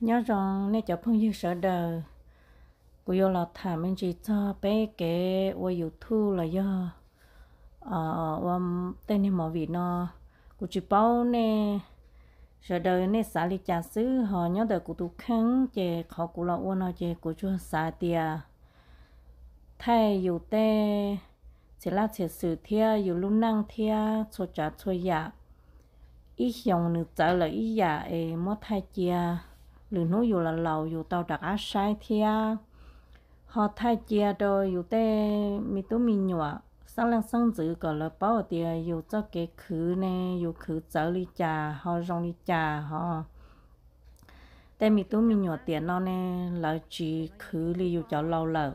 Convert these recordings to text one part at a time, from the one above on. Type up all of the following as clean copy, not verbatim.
nhớ rằng nên cho phong yêu sợ đời cô yêu là thả mình chỉ cho bé cái qua YouTube là do qua tên này mọi việc nó cô chỉ bảo nè sợ đời nè xả li trà xứ họ nhớ đời của tụ kháng chè họ cũng là qua nó chè của chúa xả tiề thay dù tê chỉ là chỉ sự thia dù lúc năng thia cho trả cho dạ ít dòng nước trở lại ít dạ ấy mất thay chia lửa núi dù là lầu dù tàu đặc á sai thia họ thay chia rồi dù tê mi tú mi nhọ sáng lên sáng dự còn là bảo tiề dù cho cái khử nè dù khử trở đi trà họ rong đi trà họ tê mi tú mi nhọ tiền nó nè là chỉ khử đi dù cho lâu lợ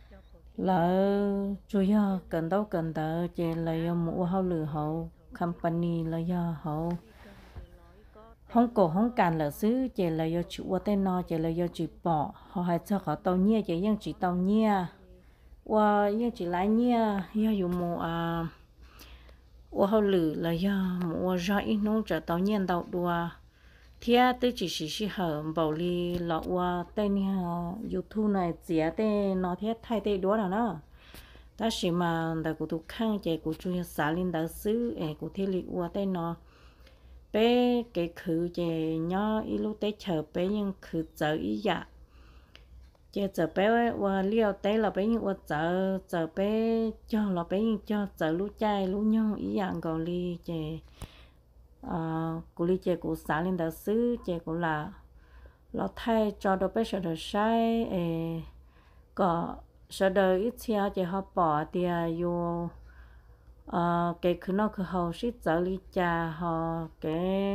là chủ yếu cần đó chỉ là do mua hậu lửa hậu company là do hậu không cổ không cản là xứ chỉ là do chủ tên nó chỉ là do chỉ bỏ họ hay cho họ tàu nhia chỉ nhưng chỉ tàu nhia và nhưng chỉ lái nhia do dùng mua và hậu lửa là do mua ra ít nông trở tàu nhia tàu đua thì tôi chỉ hở bảo li lọ qua tên YouTube này chỉ tên nó thiết thay tên đua nào ta chỉ mà đại của tụ khang chạy của chuyên xã linh đạo sư của thế lịch qua tên nó bé cái khử chạy nhỏ ít lúc tới chờ bé nhưng khử chờ ý dạ chạy chờ bé qua liều tới là bé nhưng qua chờ bé cho là bé nhưng cho chờ lúc trai lúc nhau ý dạng gọi li chạy của li chạy của xã linh đạo sư chạy của là nó thay cho đồ bé sợ đồ sai có sợ đời ít chia chỉ họ bỏ thì vô cái khứ nó khứ hậu sĩ trợ lý cha họ cái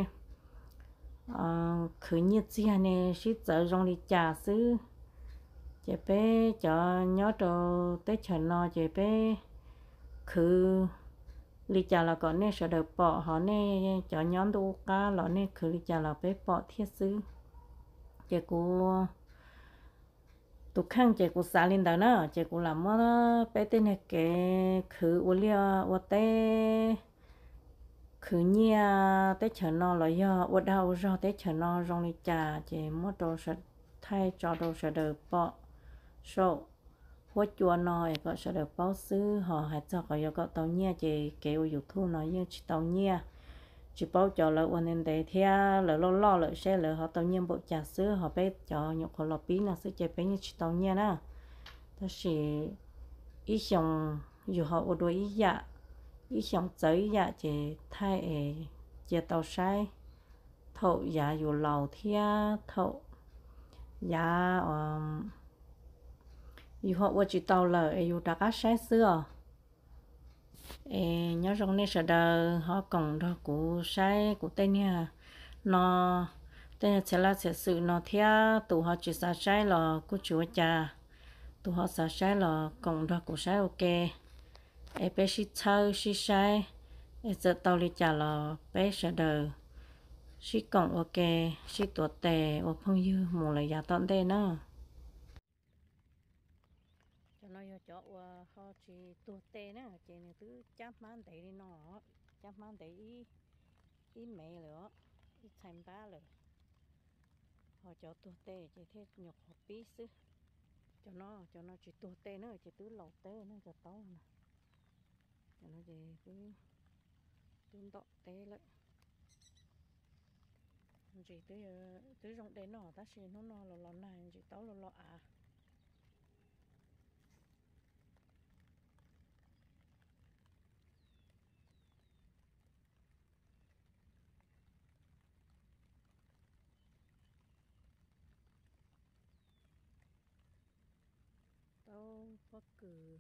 khứ nhiệt chia này sĩ trợ trong lý cha xứ chỉ bé cho nhớ đồ tết chợ nó chỉ bé khứ lý cha là có nên sợ đời bỏ họ nên cho nhóm đồ cá là nên khứ lý cha là bé bỏ thiết xứ chỉ của tụ khang chị của xã linh đó nữa chị cũng làm mất bé tên này cái khử ô lia ô té khử nhia té chở nó là do ô đau do té chở nó rong đi trà chị mất đồ sợ thay cho đồ sợ đời bỏ sổ hốt chua nó có sợ đời bao xứ họ hay cho họ có tàu nhia chị kêu yêu thu nói như chỉ tàu nhia chỉ bao cho là ôn nên để theo là lo lại xe là họ tàu nhiên bộ trà sữa họ bé cho nhục họ lọp pí là sẽ chạy bé như chỉ tàu nhiên á đó là ít dòng dù họ ở đôi ít dòng tới dạ chỉ thay chỉ tàu sai thậu dạ dù lầu theo thậu dạ dù họ ở chỉ tàu là dù đã cá sai sữa nhớ trong này sẽ đờ họ còn đó của sai của tên nha nó tên sẽ là sẽ sự nó theo tụ họ chỉ sa sai là của chúa cha tụ họ sa sai là còn đó của sai ok bé sĩ thơ sĩ sai giờ tao đi trả là bé sẽ đờ sĩ còn ok sĩ tuổi tệ ở phong dư một là giá tận đây nữa cho nó vô chỗ họ chỉ tua tê nè chỉ này cứ chắp mán tê đi nó chắp mán tê ý mẹ nữa ý thành ba rồi họ cho tua tê chỉ thế nhục họ bí xứ cho nó chỉ tua tê nữa chỉ tứ lẩu tê nữa cho tao nè cho nó chỉ cứ tương đọ tê lại chỉ tứ rong đến nó ta xin nó là này chỉ tao là à tao có cử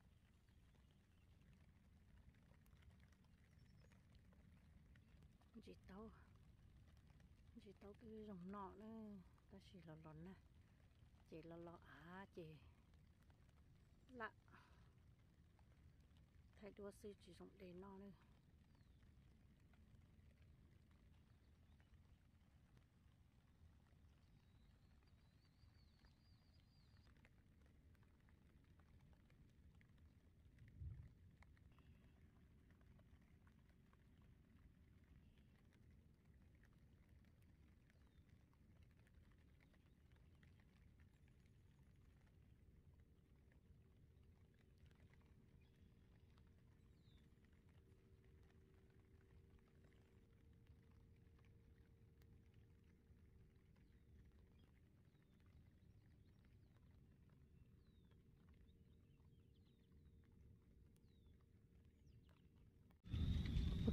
chỉ tao cứ rong nọ nữa ta chỉ là nè chỉ là à chỉ lạ thay đua sư chỉ rong đến nó nữa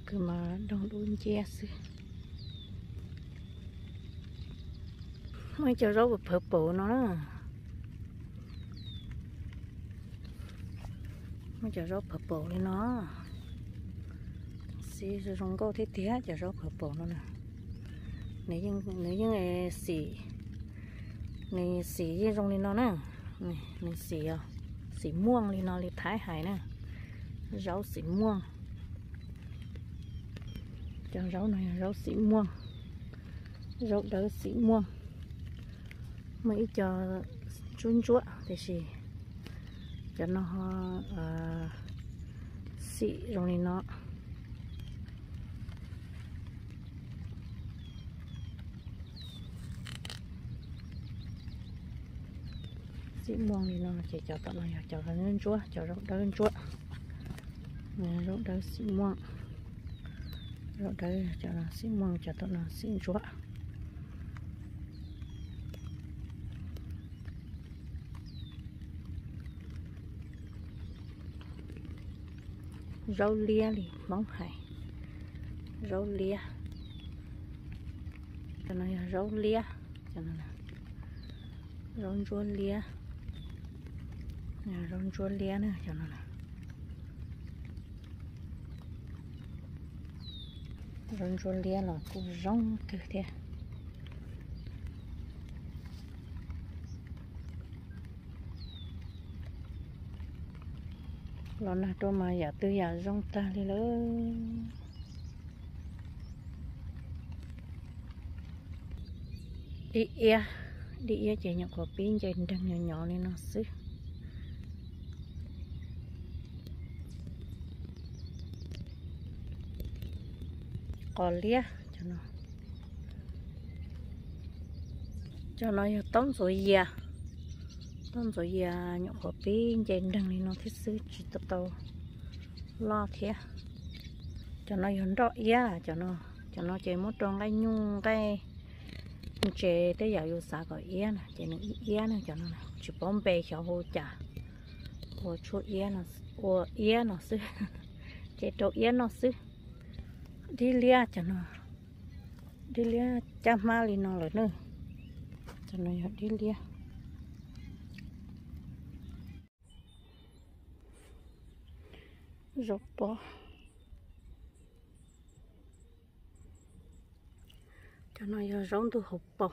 cứ mà đông đun chia xí mấy cho rau bập bập bộ nó đó mấy cho rau bập bộ lên nó xí rồi rong câu thế tía cho rau bập bộ nó nè nếu như xì với rong lên nó nè này xì muông lên nó lên thái hải nè rau xì muông cho rau này là rau xì muông rau đỡ xì muông mấy cho chun chúa thì xì cho nó xì rong lên nó xí muông thì nó chỉ cho tao này cho nó lên chúa cho rau đỡ lên chúa rau đỡ xí muông rau đỡ cho nó xí muông cho tao nó xí chúa rau lia thì bóng hải rau lia cho nó là rau lia cho nó là rau chua lia rau chua lia nữa cho nó là rau chua lia là củ rong cứ thế lo na cho mà giả tư giả rong ta đi lớn đi ia chạy nhậu có pin chạy đang nhỏ nhỏ lên nó xứ có lia cho nó tóm rồi nhậu có pin chạy đang lên nó thích xứ chỉ tao lo thế cho nó hiện rõ cho nó chạy một trong cái nhung cái chế tới giờ yêu sao có nè chế nó nè cho nó chỉ bón bề cho hồ chả hồ chuột nó nó xứ chế trộn nó xứ đi lia cho nó đi lia chăm ma li nó rồi nữa cho nó đi lia rốt bò cho nó rong từ hộp bò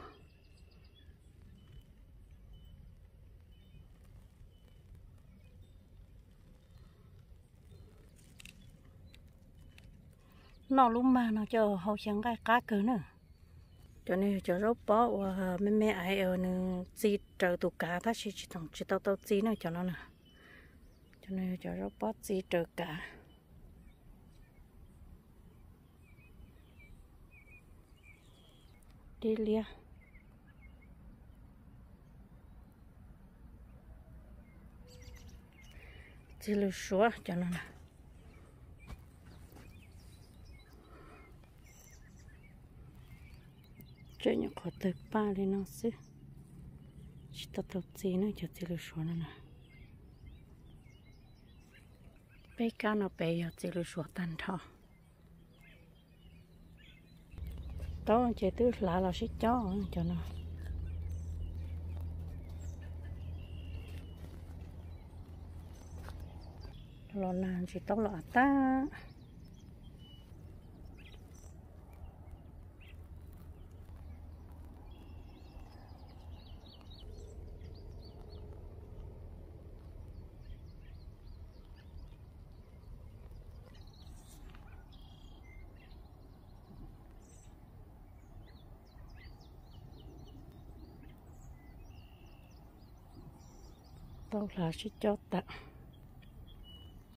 nó lúc mà nó cho hậu chẳng cái cá cỡ nữa cho nên cho rốt bò và mẹ ai ở nữa chỉ chờ tụ cá ta chỉ tao chỉ nữa cho nó nè cho nên cho rốt bò chỉ chờ cá đi lia chỉ lưu số cho nó nè chơi những khó từ ba lên nó xứ chỉ tao chỉ nữa cho chỉ lưu số nữa nè bé cá nó bé giờ chỉ lưu số tan thọ tao chơi tứ là xích chó cho nó lo nàn chỉ tao lọ ta tao là xích chó ta